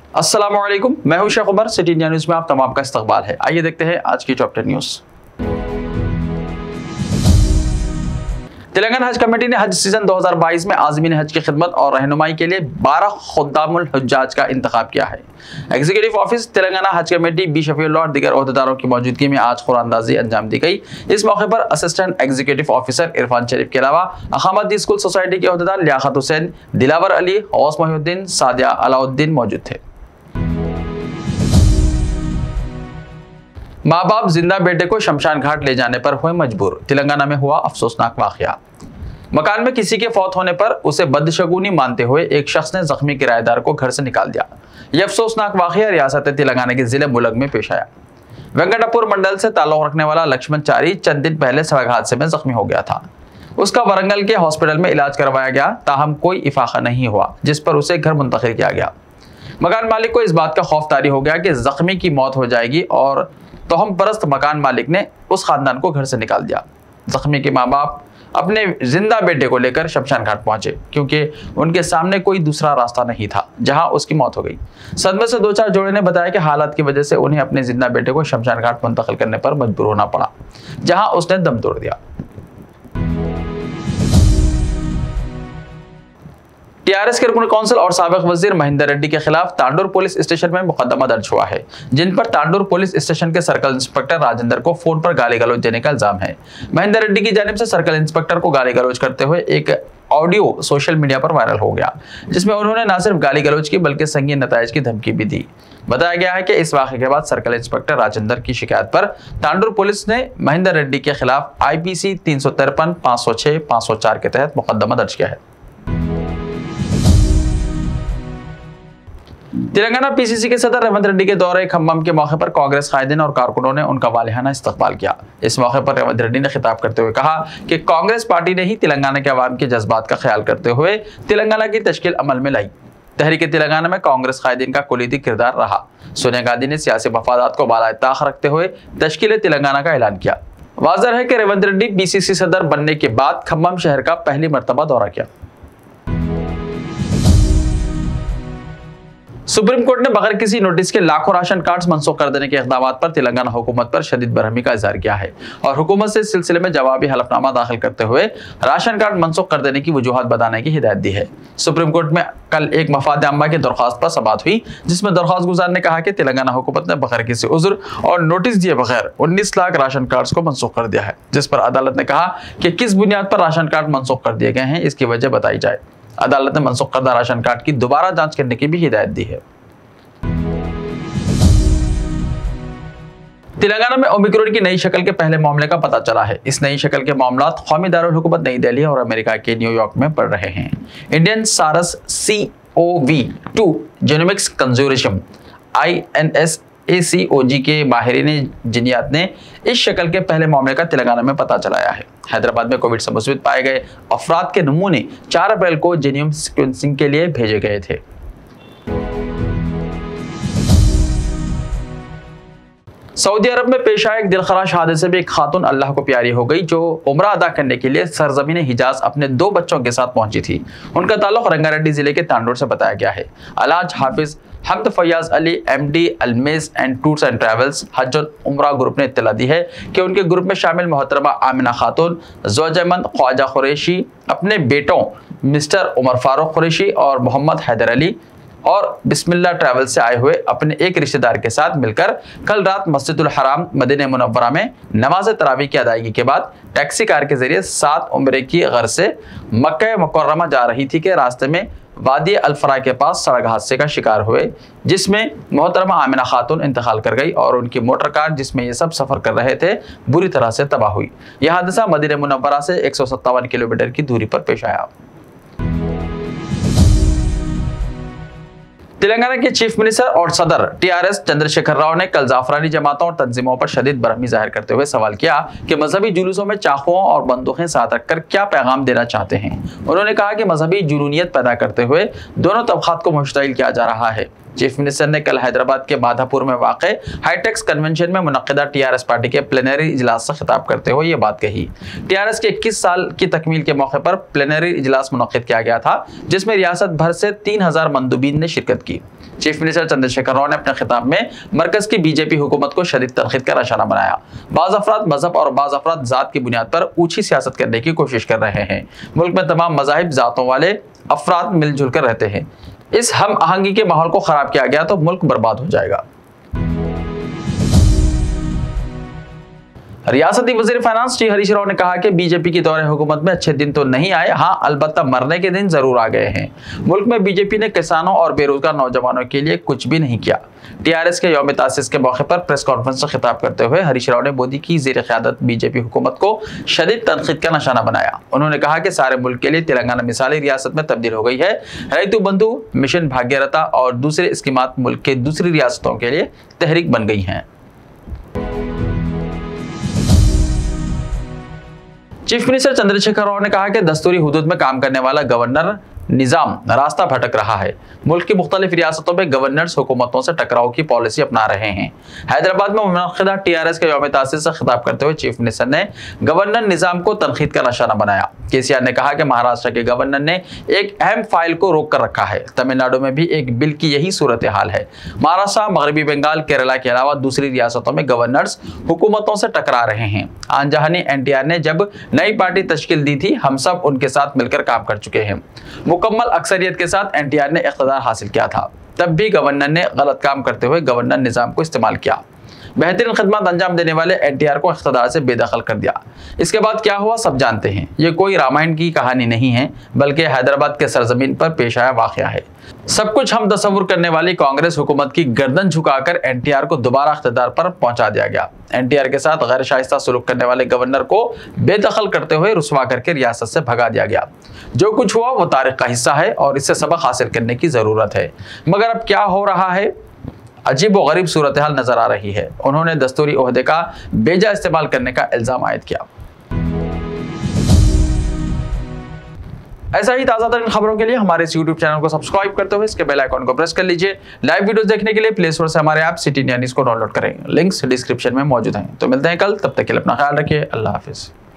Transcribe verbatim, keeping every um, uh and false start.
अस्सलामु अलैकुम, मैं हूं Sheikh Umar. City India news में आप तमाम का इस्तकबाल है। आइए देखते हैं आज की टॉप टेन न्यूज। तेलंगाना हज कमेटी ने हज सीजन दो हज़ार बाईस में आज़मीन हज की खिदमत और रहनुमाई के लिए बारह खुद्दामुल हुज्जाज का इंतखाब किया है। एग्जीक्यूटिव ऑफिस तेलंगाना हज कमेटी बी शफीउल्लाह और दीगर ओहदेदारों की मौजूदगी में आज कुरानंदाजी अंजाम दी गई। इस मौके पर assistant executive officer Irfan Sharif के अलावा अहमदी स्कूल सोसाइटी के ओहदेदार लियाकत हुसैन, दिलावर अली, गौस मोहिउद्दीन, सादिया अलाउद्दीन मौजूद थे। माँ बाप जिंदा बेटे को शमशान घाट ले जाने पर हुए मजबूर। तेलंगाना में हुआ अफसोसनाक वाकया। मकान में किसी के फौत होने पर उसे बदशगुनी मानते हुए एक शख्स ने जख्मी किराएदार को घर से निकाल दिया। यह अफसोसनाक वाकया रियासत तेलंगाना के जिले मुलग में पेश आया। वेंकटापुर मंडल से ताल्लुक रखने वाला लक्ष्मण चारी चंद दिन पहले सड़क हादसे में जख्मी हो गया था। उसका वरंगल के हॉस्पिटल में इलाज करवाया गया, ताहम कोई इफाका नहीं हुआ, जिस पर उसे घर मुंतकिल किया गया। मकान मालिक को इस बात का खौफ तारी हो गया कि जख्मी की मौत हो जाएगी और तोहम परस्त मकान मालिक ने उस खानदान को घर से निकाल दिया। जख्मी के माँ बाप अपने जिंदा बेटे को लेकर शमशान घाट पहुंचे, क्योंकि उनके सामने कोई दूसरा रास्ता नहीं था जहां उसकी मौत हो गई। सदमे से दो चार जोड़े ने बताया कि हालात की वजह से उन्हें अपने जिंदा बेटे को शमशान घाट मुंतकिल करने पर मजबूर होना पड़ा, जहां उसने दम तोड़ दिया। टीआरएस के रुकन कौंसिल और साबिक वजीर महेंदर रेड्डी के खिलाफ तांडूर पुलिस स्टेशन में मुकदमा दर्ज हुआ है, जिन पर तांडूर पुलिस स्टेशन के सर्कल इंस्पेक्टर राजेंद्र को फोन पर गाली गलौज देने का इल्जाम है। महेंदर रेड्डी की जानिब से सर्कल इंस्पेक्टर को गाली गलौज करते हुए एक ऑडियो सोशल मीडिया पर वायरल हो गया, जिसमें उन्होंने न सिर्फ गाली गलौज की बल्कि संगीन नताइज की धमकी भी दी। बताया गया है कि इस वाक़े के बाद सर्कल इंस्पेक्टर राजेंद्र की शिकायत पर तांडूर पुलिस ने महेंदर रेड्डी के खिलाफ आईपीसी तीन सौ तिरपन पाँच सौ छह पाँच सौ चार के तहत मुकदमा दर्ज किया है। तेलंगाना पीसीसी के सदर रेवंत रेड्डी के दौरे खम्मम के मौके पर कांग्रेस कायदीन और कारकुनों ने उनका वालिहाना इस्तकबाल किया। इस मौके पर रेवंत रेड्डी ने खिताब करते हुए कहा कि कांग्रेस पार्टी ने ही तेलंगाना के अवाम के जज्बात का ख्याल करते हुए तेलंगाना की तश्कील अमल में लाई। तहरीक तेलंगाना में कांग्रेस कायदीन का कुलीदी किरदार रहा। सोनिया गांधी ने सियासी मफादात को बाला ताख रखते हुए तश्कील तेलंगाना का ऐलान किया। वाज़ेह है कि रेवंत रेड्डी पीसीसी सदर बनने के बाद खम्मम शहर का पहली मरतबा दौरा किया। सुप्रीम कोर्ट ने बगैर किसी नोटिस के लाखों राशन कार्ड्स मनसूख कर देने के इक़दाम पर तेलंगाना हुकूमत पर शदीद बरहमी का इज़हार किया है और हुकूमत से इस सिलसिले में जवाबी हलफनामा दाखिल करते हुए राशन कार्ड मनसूख कर देने की वजूहत बताने की हिदायत दी है। सुप्रीम कोर्ट में कल एक मफाद आम्मा की दरख्वास्त पर समाअत हुई, जिसमें दरख्वास्त गुजार ने कहा कि तेलंगाना हुकूमत ने बगैर किसी उज़्र और नोटिस दिए बगैर उन्नीस लाख राशन कार्ड्स को मनसूख कर दिया है, जिस पर अदालत ने कहा कि किस बुनियाद पर राशन कार्ड मनसूख कर दिए गए हैं, इसकी वजह बताई जाए। अदालत ने मनसूख करदा राशन कार्ड की दोबारा जांच करने की भी हिदायत दी है। तेलंगाना में ओमिक्रॉन की नई शक्ल के पहले मामले का पता चला है। इस नई शक्ल के मामलात कौमी दारुल हुकूमत नई दिल्ली और अमेरिका के न्यूयॉर्क में बढ़ रहे हैं। Indian SARS C O V two genomics consortium I N S A C O G के माहिरीन जिनियात ने इस शक्ल के पहले मामले का तेलंगाना में पता चलाया है। हैदराबाद में कोविड से मुस्बित पाए गए अफराद के नमूने चार अप्रैल को जीनोम सीक्वेंसिंग के लिए भेजे गए थे। सऊदी अरब में पेश आए एक दिलखराश हादसे में एक खातून अल्लाह को प्यारी हो गई, जो उम्रा अदा करने के लिए सरजमीन हिजाज अपने दो बच्चों के साथ पहुंची थी। उनका ताल्लुक रंगारेड्डी जिले के तांडूर से बताया गया है। अलाज हाफिज हमद फयाज अली एमडी अलमेज एंड टूर्स एंड ट्रैवल्स हज और उम्रा ग्रुप ने इत्तला दी है कि उनके ग्रुप में शामिल मोहतरमा आमिना खातून, ज़ौजमंद ख्वाजा कुरैशी अपने बेटों मिस्टर उमर फारूक कुरैशी और मोहम्मद हैदर अली और बिस्मिल्लाह ट्रैवल से आए हुए अपने एक रिश्तेदार के साथ मिलकर कल रात मस्जिदुल हराम मदीना मुनव्वरा में नमाज तरावी की अदायगी के बाद टैक्सी कार के जरिए सात उम्रे की गर्ज से मक्का मुकर्रमा जा रही थी कि रास्ते में वादी अल-फरा के पास सड़क हादसे का शिकार हुए, जिसमें मोहतरमा आमिना खातून इंतकाल कर गई और उनकी मोटर कार जिसमें ये सब सफर कर रहे थे बुरी तरह से तबाह हुई। यह हादसा मदीना मुनव्वरा से एक सौ सत्तावन किलोमीटर की दूरी पर पेश आया। तेलंगाना के चीफ मिनिस्टर और सदर टीआरएस चंद्रशेखर राव ने कल जाफरानी जमातों और तंजीमों पर शदीद बरहमी जाहिर करते हुए सवाल किया कि मजहबी जुलूसों में चाकुओं और बंदूकें साथ रखकर क्या पैगाम देना चाहते हैं। उन्होंने कहा कि मजहबी जुनूनियत पैदा करते हुए दोनों तबकात को मुश्तइल किया जा रहा है। चीफ मिनिस्टर ने कल हैदराबाद के माधापुर में वाक़े हाईटेक्स कन्वेंशन में मुनक्किदा टीआरएस पार्टी के प्लेनरी इजलास से खिताब करते हुए ये बात कही। टीआरएस के इक्कीस साल की तकमील के मौके पर प्लेनरी इजलास मुनक्किद किया गया था, जिसमें रियासत भर से तीन हजार मंदूबीन ने शिरकत की। चीफ मिनिस्टर चंद्रशेखर राव ने अपने खिताब में मरकज की बीजेपी हुकूमत को शदीद तनकीद का निशाना बनाया। बाज़ अफराद मजहब और बाज़ अफराद जात की बुनियाद पर ऊंची सियासत करने की कोशिश कर रहे हैं। मुल्क में तमाम मज़ाहिब जातों वाले अफराद मिलजुल कर रहते हैं। इस हम आहंगी के माहौल को खराब किया गया तो मुल्क बर्बाद हो जाएगा। रियासती वजीर फाइनेंस टी हरीश राव ने कहा कि बीजेपी की दौरे हुकूमत में अच्छे दिन तो नहीं आए, हाँ अलबत्ता मरने के दिन जरूर आ गए हैं। मुल्क में बीजेपी ने किसानों और बेरोजगार नौजवानों के लिए कुछ भी नहीं किया। टीआरएस के यौम तासीस के मौके पर प्रेस कॉन्फ्रेंस से खिताब करते हुए हरीश राव ने मोदी की ज़ेर क़यादत बीजेपी हुकूमत को शदीद तनकीद का निशाना बनाया। उन्होंने कहा कि सारे मुल्क के लिए तेलंगाना मिसाली रियासत में तब्दील हो गई है। रैतु बंधु, मिशन भाग्यरता और दूसरे स्कीमात मुल्क के दूसरी रियासतों के लिए तहरीक बन गई हैं। चीफ मिनिस्टर चंद्रशेखर राव ने कहा कि दस्तूरी हुदूद में काम करने वाला गवर्नर निजाम रास्ता भटक रहा है। मुल्क की मुख्तलिफ रियासतों में गवर्नर्स हुकूमतों से टकराव की पॉलिसी अपना रहे हैं। हैदराबाद में मुनअक़िदा टीआरएस के यौम तासीस से खिताब करते हुए चीफ मिनिस्टर ने गवर्नर निजाम को तनकीद का निशाना बनाया। केसीआर ने कहा कि महाराष्ट्र के गवर्नर ने एक अहम फाइल को रोक कर रखा है। तमिलनाडु में भी एक बिल की यही सूरत हाल है। महाराष्ट्र, मगरबी बंगाल, केरला के अलावा दूसरी रियासतों में गवर्नर्स हुकूमतों से टकरा रहे हैं। आनजहानी एनटीआर ने जब नई पार्टी तश्कील दी थी, हम सब उनके साथ मिलकर काम कर चुके हैं। मुकम्मल अक्सरियत के साथ एनटीआर ने इख्तिदार हासिल किया था, तब भी गवर्नर ने गलत काम करते हुए गवर्नर निजाम को इस्तेमाल किया। बेहतरीन खिदमत अंजाम देने वाले एनटीआर को इख्तिदार से बेदखल कर दिया। इसके बाद क्या हुआ सब जानते हैं। ये कोई रामायण की कहानी नहीं है, बल्कि हैदराबाद के सरजमीन पर पेश आया वाकया है। सब कुछ हम तस्वुर करने वाली कांग्रेस हुकूमत की गर्दन झुकाकर एनटीआर को दोबारा इख्तिदार पर पहुंचा दिया गया। एनटीआर के साथ गैर शाइस्ता सलूक करने वाले गवर्नर को बेदखल करते हुए रुसवा करके रियासत से भगा दिया गया। जो कुछ हुआ वो तारीख का हिस्सा है और इससे सबक हासिल करने की जरूरत है। मगर अब क्या हो रहा है, अजीब व गरीब सूरत हाल नजर आ रही है। उन्होंने दस्तूरी ओहदे का बेजा इस्तेमाल करने का इल्जाम आयद किया। ऐसा ही ताज़ा तरीन खबरों के लिए हमारे इस यूट्यूब चैनल को सब्सक्राइब करते हुए इसके बेल आइकॉन को प्रेस कर लीजिए। लाइव वीडियोस देखने के लिए प्ले स्टोर से हमारे ऐप सिटी न्यूज़ को डाउनलोड करें। लिंक्स डिस्क्रिप्शन में मौजूद हैं। तो मिलते हैं कल, तब तक के लिए अपना ख्याल रखिए। अल्लाह हाफिज़।